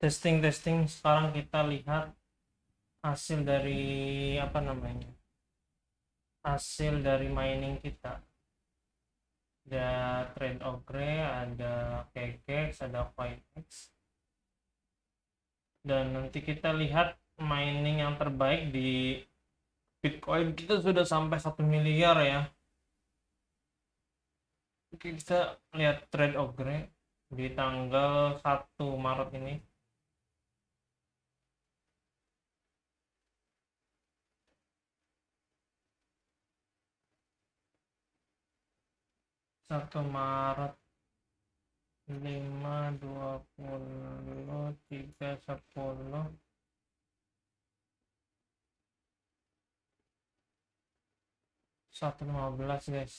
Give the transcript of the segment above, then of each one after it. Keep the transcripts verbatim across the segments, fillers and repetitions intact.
Testing testing sekarang kita lihat hasil dari apa namanya hasil dari mining kita. Ada Trade Ogre, ada Kekex, ada Coinex, dan nanti kita lihat mining yang terbaik di Bitcoin kita sudah sampai satu miliar ya. Oke, kita lihat Trade Ogre di tanggal satu Maret ini. satu Maret, lima, dua puluh, tiga, sepuluh, satu lima belas guys.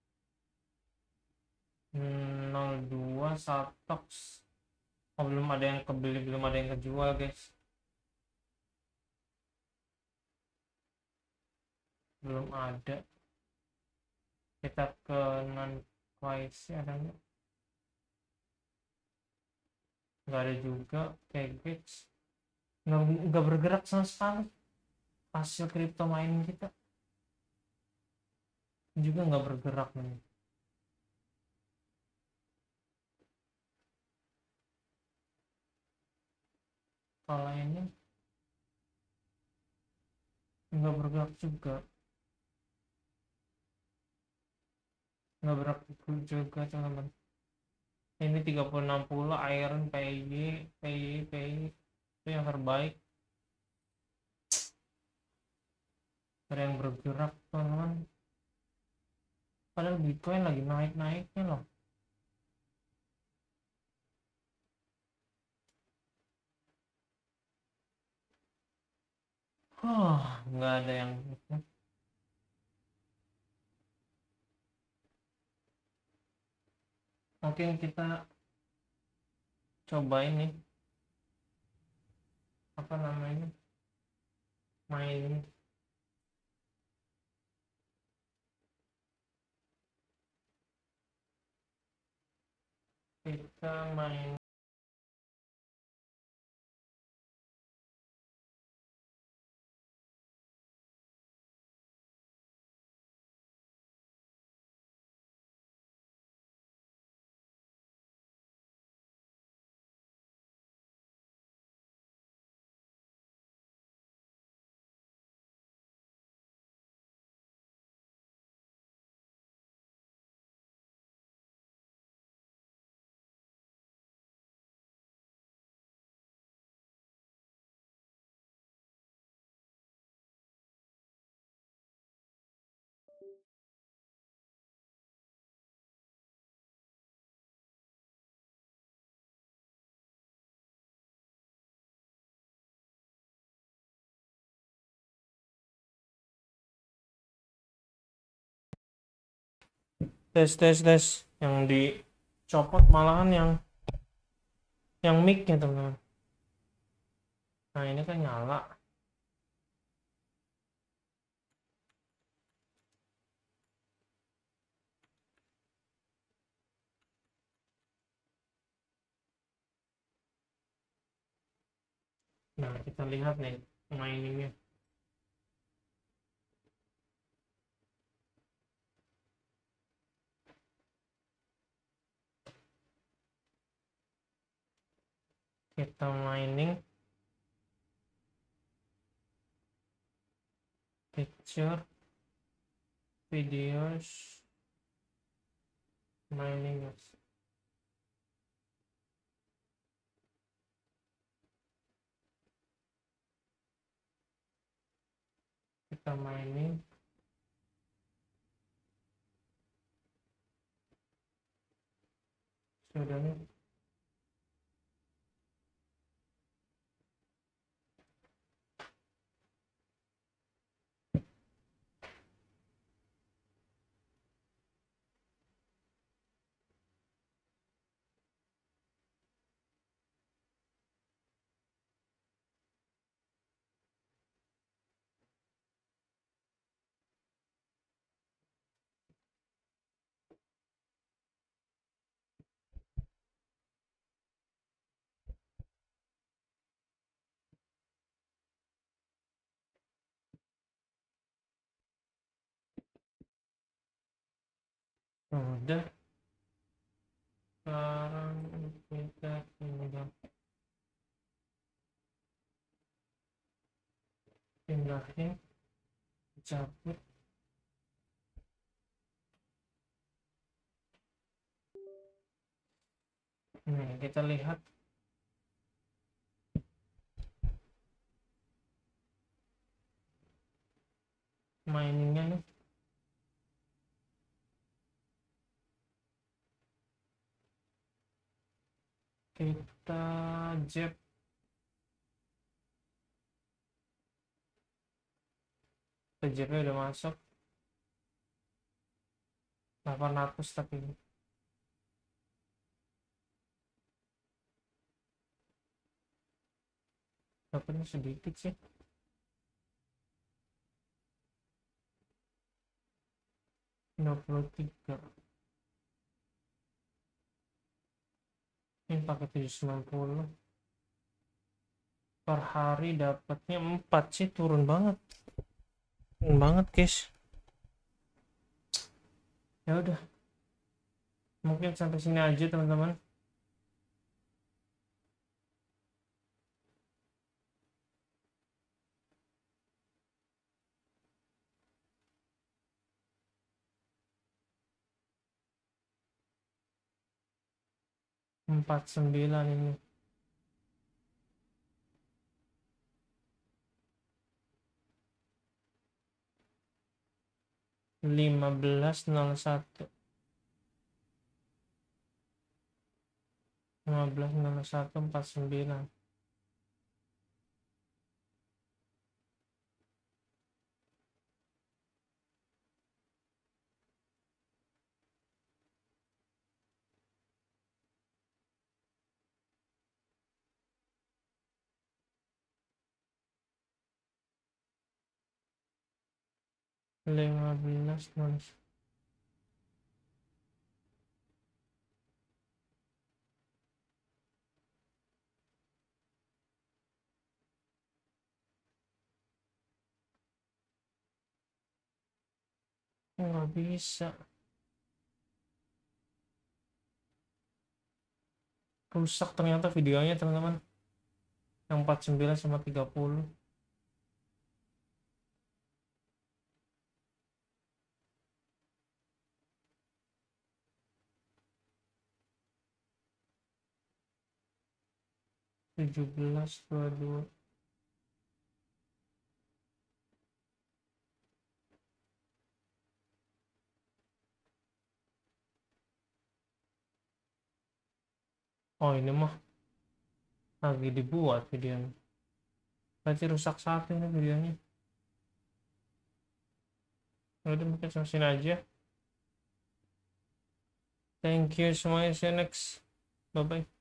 nol dua Satox. Oh, belum ada yang kebeli, belum ada yang kejual guys. Belum ada. Kita ke non price ada nggak? Nggak ada juga. Kegex nggak nggak bergerak sama sekali. Hasil crypto mining kita juga nggak bergerak nih. Kalau ini nggak bergerak juga, nggak bergerak juga teman-teman. Ini tiga puluh enam puluh Iron, P Y, P Y, P Y itu yang terbaik. Ada yang bergerak teman-teman, padahal Bitcoin lagi naik-naiknya loh. Huh, nggak ada yang mungkin kita coba ini apa namanya main kita main tes tes tes yang dicopot malahan yang yang mic-nya teman-teman. Nah ini kan nyala. Nah kita lihat nih miningnya. Kita mining picture videos mining guys. Kita mining sudah nih. Udah, sekarang kita tinggal pindahin, cabut. Nih, kita lihat miningnya nih. Kita jab jabnya udah masuk delapan ratus, tapi dapatnya sedikit sih. Dua puluh tiga ini pakai tujuh ratus sembilan puluh per hari, dapatnya empat sih. Turun banget, turun banget guys. Ya udah, mungkin sampai sini aja teman-teman. Empat puluh sembilan ini. lima belas nol satu lima belas nol satu empat puluh sembilan. lima belas nol satu. Nggak bisa, rusak ternyata videonya teman-teman, yang empat puluh sembilan sama tiga puluh. tujuh belas dua puluh dua. Oh, ini mah lagi dibuat videonya, berarti rusak satu ini videonya. Udah, mungkin sampai sini aja. Thank you semuanya, see you next, bye bye.